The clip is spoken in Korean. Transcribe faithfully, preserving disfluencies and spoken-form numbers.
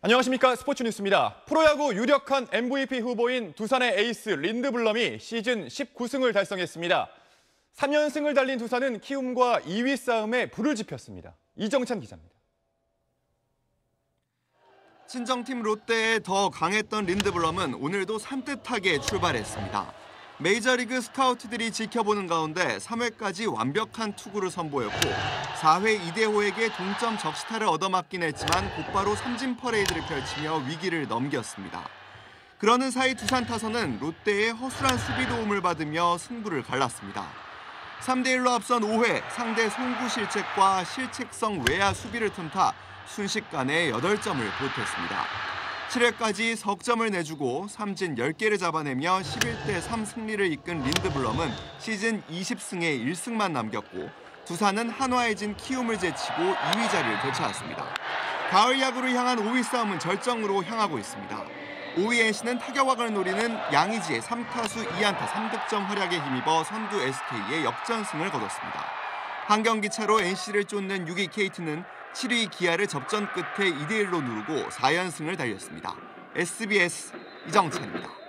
안녕하십니까. 스포츠 뉴스입니다. 프로야구 유력한 엠브이피 후보인 두산의 에이스 린드블럼이 시즌 십구 승을 달성했습니다. 삼 연승을 달린 두산은 키움과 이 위 싸움에 불을 지폈습니다. 이정찬 기자입니다. 친정팀 롯데에 더 강했던 린드블럼은 오늘도 산뜻하게 출발했습니다. 메이저리그 스카우트들이 지켜보는 가운데 삼 회까지 완벽한 투구를 선보였고 사 회 이대호에게 동점 적시타를 얻어맞긴 했지만 곧바로 삼진 퍼레이드를 펼치며 위기를 넘겼습니다. 그러는 사이 두산 타선은 롯데의 허술한 수비 도움을 받으며 승부를 갈랐습니다. 삼 대 일로 앞선 오 회 상대 송구 실책과 실책성 외야 수비를 틈타 순식간에 여덟 점을 보탰습니다. 칠 회까지 석점을 내주고 삼진 열 개를 잡아내며 십일 대 삼 승리를 이끈 린드블럼은 시즌 이십 승에 일 승만 남겼고 두산은 한화에 진 키움을 제치고 이 위 자리를 되찾았습니다. 가을 야구를 향한 오 위 싸움은 절정으로 향하고 있습니다. 오 위 엔씨는 타격왕을 노리는 양의지의 삼 타수 이 안타 삼 득점 활약에 힘입어 선두 에스케이에 역전승을 거뒀습니다. 한 경기 차로 엔씨를 쫓는 육 위 케이티는 칠 위 기아를 접전 끝에 이 대 일로 누르고 사 연승을 달렸습니다. 에스비에스 이정찬입니다.